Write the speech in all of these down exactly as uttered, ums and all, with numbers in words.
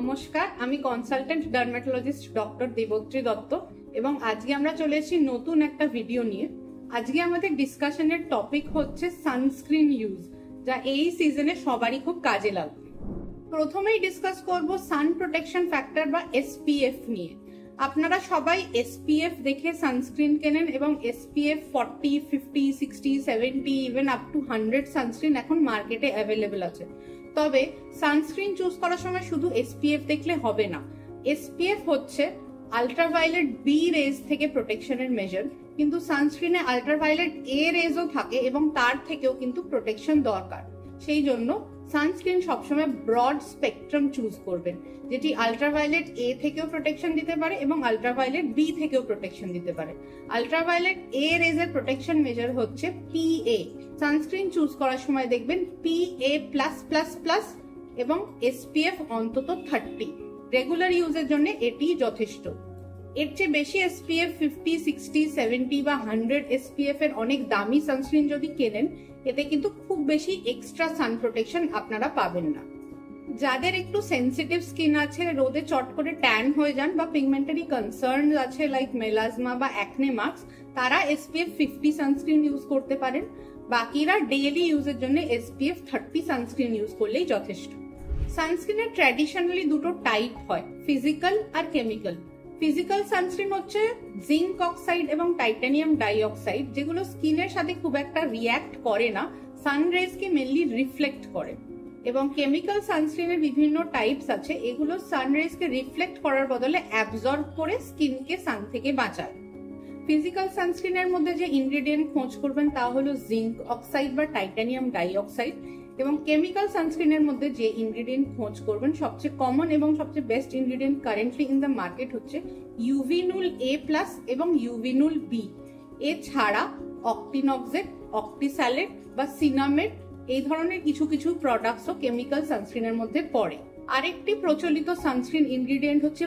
নমস্কার, আমি consultant dermatologist doctor Debatri Dutta এবং আজকে আমরা চলে এসেছি নতুন একটা ভিডিও নিয়ে। আজকে আমাদের ডিসকাশনের টপিক হচ্ছে সানস্ক্রিন ইউজ, যা এই সিজনে সবারই খুব কাজে লাগবে। প্রথমেই ডিসকাস করব সান প্রোটেকশন ফ্যাক্টর বা এসপিএফ নিয়ে। আপনারা সবাই এসপিএফ দেখে সানস্ক্রিন কেনেন এবং SPF forty, fifty, sixty, seventy even up to hundred sunscreen এখন মার্কেটে অ্যাভেলেবেল আছে। তবে সানস্ক্রিন চুজ করার সময় শুধু এসপিএফ দেখলে হবে না। এসপিএফ হচ্ছে আল্ট্রাভায়োলেট বি রেজ থেকে প্রোটেকশনের মেজার, কিন্তু সানস্ক্রিনে আল্ট্রাভায়োলেট এ রেজও থাকে এবং তার থেকেও কিন্তু প্রোটেকশন দরকার। সেই জন্য সানস্ক্রিন সবসময় ব্রড স্পেকট্রাম চুজ করবেন, যেটি আল্ট্রাভায়োলেট এ থেকেও প্রোটেকশন দিতে পারে এবং আল্ট্রাভায়োলেট বি থেকেও প্রোটেকশন দিতে পারে। আল্ট্রাভায়োলেট এ রেজের প্রোটেকশন মেজার হচ্ছে পিএ। সানস্ক্রিন চুজ করার সময় দেখবেন পিএ প্লাস প্লাস প্লাস এবং এসপিএফ অন্তত থার্টি। রেগুলার ইউজের জন্য এটি যথেষ্ট। এর চেয়ে বেশি এসপিএফ ফিফটি, সিক্সটি, সেভেন্টি বা হান্ড্রেড এসপিএফ এর অনেক দামি সানস্ক্রিন যদি কেনেন, এতে কিন্তু খুব বেশি এক্সট্রা সান প্রোটেকশন আপনারা পাবেন না। যাদের একটু সেন্সিটিভ স্কিন আছে, রোদে চট করে ট্যান হয়ে যান বা পিগমেন্টারি কনসার্ন আছে লাইক মেলাজমা বা অ্যাকনে মার্কস, তারা এসপিএফ ফিফটি সানস্ক্রিন ইউজ করতে পারেন। বাকিরা ডেইলি ইউজের জন্য এসপিএফ থার্টি সানস্ক্রিন ইউজ করলেই যথেষ্ট। সানস্ক্রিনের ট্র্যাডিশনালি দুটো টাইপ হয়, ফিজিক্যাল আর কেমিক্যাল। ফিজিক্যাল সানস্ক্রিন হচ্ছে জিঙ্ক অক্সাইড এবং টাইটানিয়াম ডাইঅক্সাইড, যেগুলো স্কিনের সাথে খুব একটা রিঅ্যাক্ট করে না, সানরেজকে মেনলি রিফ্লেক্ট করে। এবং কেমিক্যাল সানস্ক্রিনের বিভিন্ন টাইপস আছে, এগুলো সানরেজকে রিফ্লেক্ট করার বদলে অ্যাবজর্ব করে স্কিনকে সান থেকে বাঁচায়। ফিজিক্যাল সানস্ক্রিনের মধ্যে যে ইনগ্রেডিয়েন্ট খোঁজ করবেন তা হলো জিঙ্ক অক্সাইড বা টাইটানিয়াম ডাইঅক্সাইড, এবং কেমিক্যাল সানস্ক্রিনের মধ্যে যে ইনগ্রেডিয়েন্ট খোঁজ করবেন সবচেয়ে কমন এবং সবচেয়ে best ingredient currently in the market হচ্ছে ইউভিনুল এ প্লাস এবং ইউভিনুল বি। এছাড়া অক্টিনক্সেট, অক্টিস্যালেট বা সিনামেট এই ধরনের কিছু কিছু প্রোডাক্টসও কেমিক্যাল সানস্ক্রিনের মধ্যে পড়ে। আরেকটি প্রচলিত সানস্ক্রিন ইনগ্রেডিয়েন্ট হচ্ছে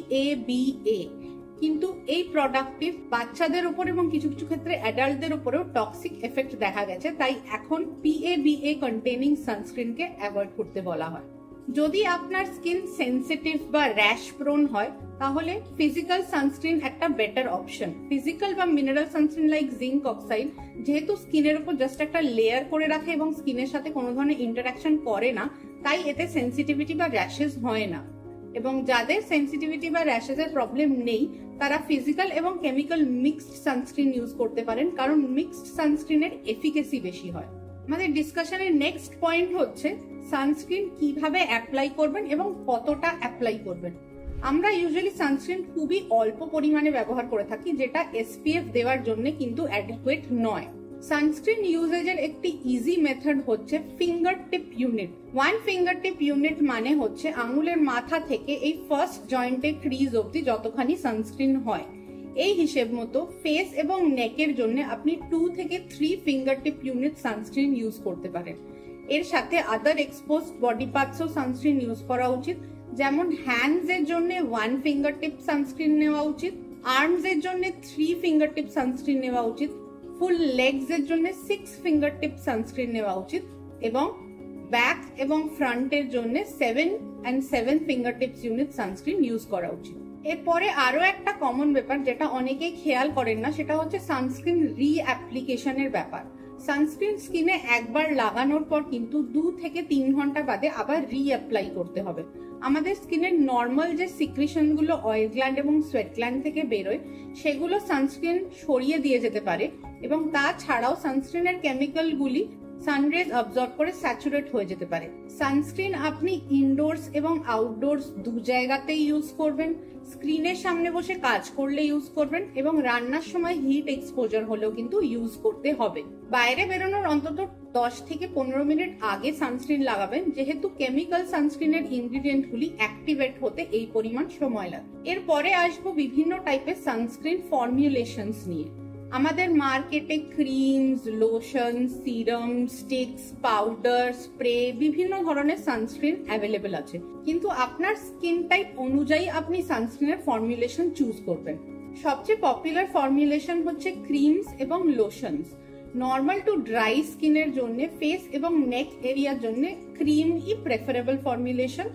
পিএবিএ, কিন্তু এই প্রোডাক্টটি বাচ্চাদের উপর এবং কিছু কিছু ক্ষেত্রে অ্যাডাল্টদের উপরেও টক্সিক এফেক্ট দেখা গেছে, তাই এখন পিএবিএ কন্টেনিং সানস্ক্রিনকে অ্যাভয়েড করতে বলা হয়। যদি আপনার স্কিন সেনসিটিভ বা র্যাশ প্রোন হয়, তাহলে ফিজিক্যাল সানস্ক্রিন একটা বেটার অপশন। ফিজিক্যাল বা mineral sunscreen like zinc oxide যেহেতু স্কিনের উপর জাস্ট একটা লেয়ার করে রাখে এবং স্কিনের সাথে কোনো ধরনের ইন্টারাকশন করে না, তাই এতে সেনসিটিভিটি বা র্যাশেস হয় না। এবং যাদের সেনসিটিভিটি বা র্যাশেসের প্রবলেম নেই, তারা ফিজিক্যাল এবং কেমিক্যাল মিক্সড সানস্ক্রিন ইউজ করতে পারেন, কারণ মিক্সড সানস্ক্রিনের এফিকেসি বেশি হয়। আমাদের ডিসকাশনের নেক্সট পয়েন্ট হচ্ছে সানস্ক্রিন কিভাবে অ্যাপ্লাই করবেন এবং কতটা অ্যাপ্লাই করবেন। আমরা ইউজুয়ালি সানস্ক্রিন খুবই অল্প পরিমাণে ব্যবহার করে থাকি, যেটা এসপিএফ দেওয়ার জন্য কিন্তু অ্যাডিকুয়েট নয়। সানস্ক্রিন ইউজেজের একটি ইজি মেথড হচ্ছে finger tip unit. One finger tip unit মানে হচ্ছে আঙুলের মাথা থেকে এই ফার্স্ট জয়েন্টের ক্রিজ অবধি যতখানি সানস্ক্রিন হয়। এই হিসেব মতো ফেস এবং নেকের জন্য আপনি টু থেকে three finger tip unit sunscreen use করতে পারেন। এর সাথে আদার এক্সপোজড বডি পার্টসও সানস্ক্রিন ইউজ করা উচিত, যেমন হ্যান্ডস এর জন্য ওয়ান ফিঙ্গার টিপ সানস্ক্রিন নেওয়া উচিত, আর্মস এর জন্য থ্রি ফিঙ্গার টিপ সানস্ক্রিন নেওয়া উচিত, ফুল লেগস এর জন্য সিক্স ফিঙ্গার টিপ সানস্ক্রিন নেওয়া উচিত এবং ব্যাক এবং ফ্রন্টের জন্য seven and seven finger tips unit sunscreen use করা উচিত। এরপরে আরো একটা কমন ব্যাপার যেটা অনেকেই খেয়াল করেন না, সেটা হচ্ছে সানস্ক্রিন রি অ্যাপ্লিকেশনের ব্যাপার। সানস্ক্রিন স্কিনে একবার লাগানোর পর কিন্তু দু থেকে তিন ঘন্টা বাদে আবার রি অ্যাপ্লাই করতে হবে। আমাদের স্কিনের নর্মাল যে সিক্রিশন গুলো অয়েল গ্ল্যান্ড এবং সোয়েট গ্ল্যান্ড থেকে বেরোয়, সেগুলো সানস্ক্রিন সরিয়ে দিয়ে যেতে পারে এবং তাছাড়াও সানস্ক্রিনের কেমিক্যাল গুলি সানরেজ অবজর্ব করে স্যাচুরেট হয়ে যেতে পারে। সানস্ক্রিন আপনি ইনডোরস এবং আউটডোরস দু জায়গাতেই ইউজ করবেন। স্ক্রিনের সামনে বসে কাজ করলে ইউজ করবেন এবং রান্নার সময় হিট এক্সপোজার হলেও কিন্তু ইউজ করতে হবে। বাইরে বেরোনোর অন্তত দশ থেকে পনেরো মিনিট আগে সানস্ক্রিন লাগাবেন, যেহেতু কেমিক্যাল সানস্ক্রিনের ইনগ্রিডিয়েন্ট গুলি অ্যাক্টিভেট হতে এই পরিমাণ সময় লাগে। এরপরে আসবো বিভিন্ন টাইপের সানস্ক্রিন ফর্মুলেশনস নিয়ে। আমাদের মার্কেটে creams, lotion, serum, sticks, powder, spray বিভিন্ন ধরনের সানস্ক্রিন অ্যাভেলেবেল আছে, কিন্তু আপনার স্কিন টাইপ অনুযায়ী আপনি সানস্ক্রিনের ফর্মুলেশন চুজ করবেন। সবচেয়ে পপুলার ফর্মুলেশন হচ্ছে ক্রিমস এবং লোশনস। নর্মাল টু ড্রাই স্কিনের জন্য ফেস এবং নেক এরিয়ার জন্য ক্রিম ই প্রেফারেবল ফর্মুলেশন।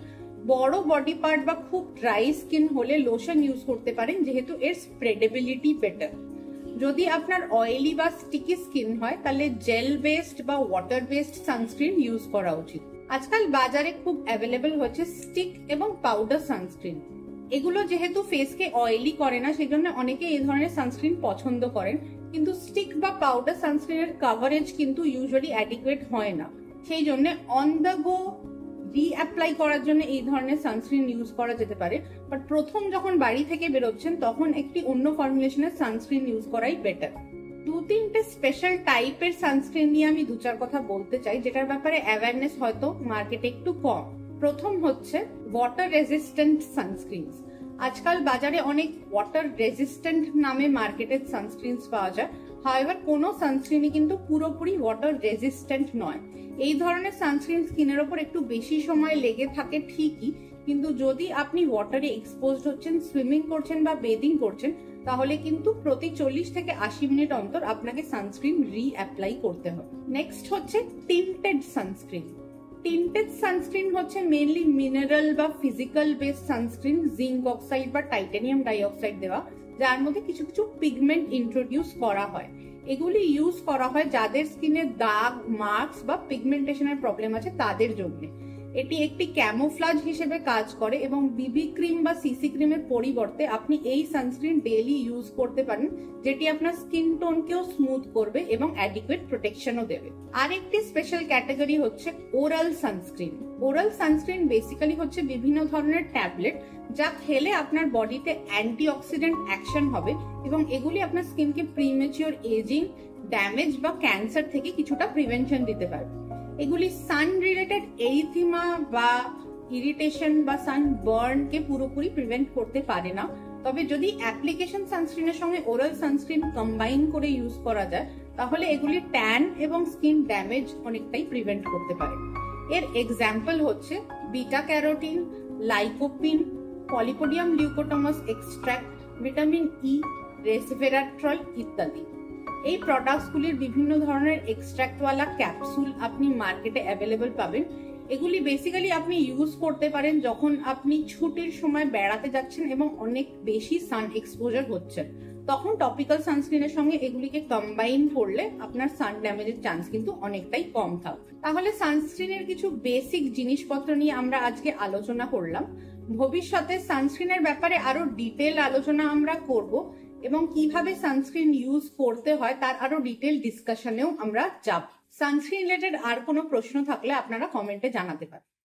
বড় বডি পার্ট বা খুব ড্রাই স্কিন হলে লোশন ইউজ করতে পারেন, যেহেতু এর স্প্রেডেবিলিটি বেটার। যদি আপনার অয়েলি বা স্টিকি স্কিন হয় তাহলে জেল বেসড বা ওয়াটার বেসড সানস্ক্রিন ইউজ করা উচিত। আজকাল বাজারে খুব অ্যাভেলেবল হচ্ছে স্টিক এবং পাউডার সানস্ক্রিন। এগুলো যেহেতু ফেসকে অয়েলি করে না, সেই জন্য অনেকে এই ধরনের সানস্ক্রিন পছন্দ করেন, কিন্তু স্টিক বা পাউডার সানস্ক্রিনের কাভারেজ কিন্তু ইউজুয়ালি অ্যাডিকুয়েট হয় না। সেই জন্য অন দ্য গো রিঅ্যাপ্লাই করার জন্য এই ধরনের সানস্ক্রিন ইউজ করা যেতে পারে, বাট প্রথম যখন বাড়ি থেকে বেরোচ্ছেন তখন একটি অন্য ফর্মুলেশনের সানস্ক্রিন ইউজ করাই বেটার। দু তিনটে স্পেশাল টাইপের সানস্ক্রিন নিয়ে আমি দু চার কথা বলতে চাই, যেটার ব্যাপারে অ্যাওয়ারনেস হয়তো মার্কেটে একটু কম। প্রথম হচ্ছে ওয়াটার রেজিস্ট্যান্ট সানস্ক্রিন। আজকাল বাজারে অনেক ওয়াটার রেজিস্ট্যান্ট নামে মার্কেটেড সানস্ক্রিন পাওয়া যায়, হাওয়েভার কোনো সানস্ক্রিনই কিন্তু পুরোপুরি ওয়াটার রেজিস্ট্যান্ট নয়। এই ধরনের সানস্ক্রিন স্কিনের ওপর একটু বেশি সময় লেগে থাকে ঠিকই, কিন্তু যদি আপনি ওয়াটারে এক্সপোজড হচ্ছেন, সুইমিং করছেন বা বেদিং করছেন, তাহলে কিন্তু প্রতি চল্লিশ থেকে আশি মিনিট অন্তর আপনাকে সানস্ক্রিন রি অ্যাপ্লাই করতে হবে। নেক্সট হচ্ছে টিন্টেড সানস্ক্রিন। টিন্টেড সানস্ক্রিন হচ্ছে মেইনলি মিনারেল বা physical based sunscreen, zinc oxide বা টাইটানিয়াম ডাইঅক্সাইড দেওয়া, যার মধ্যে কিছু কিছু পিগমেন্ট ইন্ট্রোডিউস করা হয়। এগুলি ইউজ করা হয় যাদের স্কিনে দাগ, মার্কস বা পিগমেন্টেশনের প্রবলেম আছে তাদের জন্য। এটি একটি ক্যামোফ্লাজ হিসেবে কাজ করে এবং বিবি ক্রিম বা সিসি ক্রিমের পরিবর্তে আপনি এই সানস্ক্রিন ডেইলি ইউজ করতে পারেন, যেটি আপনার স্কিন টোনকেও স্মুথ করবে এবং অ্যাডিকুয়েট প্রোটেকশনও দেবে। আরেকটি স্পেশাল ক্যাটাগরি হচ্ছে oral sunscreen. Oral sunscreen basically হচ্ছে বিভিন্ন ধরনের ট্যাবলেট, যা খেলে আপনার বডিতে অ্যান্টিঅক্সিডেন্ট অ্যাকশন হবে এবং এগুলি আপনার স্কিনকে প্রিমেচিওর এজিং, ড্যামেজ বা ক্যান্সার থেকে কিছুটা প্রিভেনশন দিতে পারবে। এগুলি সান রিলেটেড এরিথিমা বা ইরিটেশন বা সান বার্ন কে পুরোপুরি প্রিভেন্ট করতে পারে না, তবে যদি অ্যাপ্লিকেশন সানস্ক্রিনের সঙ্গে ওরাল সানস্ক্রিন কম্বাইন করে ইউজ করা যায় তাহলে এগুলি ট্যান এবং স্কিন ড্যামেজ অনেকটাই প্রিভেন্ট করতে পারে। এর এক্সাম্পল হচ্ছে beta carotene, lycopene, polypodium leucotomos extract, vitamin E, resveratrol ইত্যাদি। এই প্রোডাক্টসগুলির বিভিন্ন ধরনের এক্সট্রাক্টওয়ালা ক্যাপসুল আপনি মার্কেটে অ্যাভেলেবল পাবেন। এগুলি বেসিক্যালি আপনি ইউজ করতে পারেন যখন আপনি ছুটির সময় বেড়াতে যাচ্ছেন এবং অনেক বেশি সান এক্সপোজার হচ্ছে, তখন টপিক্যাল সানস্ক্রিনের সঙ্গে এগুলিকে কম্বাইন করলে আপনার সান ড্যামেজের চান্স কিন্তু অনেকটাই কম থাকবে। তাহলে সানস্ক্রিনের কিছু বেসিক জিনিসপত্র নিয়ে আমরা আজকে আলোচনা করলাম। ভবিষ্যতে সানস্ক্রিনের ব্যাপারে আরো ডিটেল আলোচনা আমরা করব এবং কিভাবে সানস্ক্রিন ইউজ করতে হয় তার আরো ডিটেল ডিসকাশনেও আমরা যাব। সানস্ক্রিন রিলেটেড আর কোনো প্রশ্ন থাকলে আপনারা কমেন্টে জানাতে পারেন।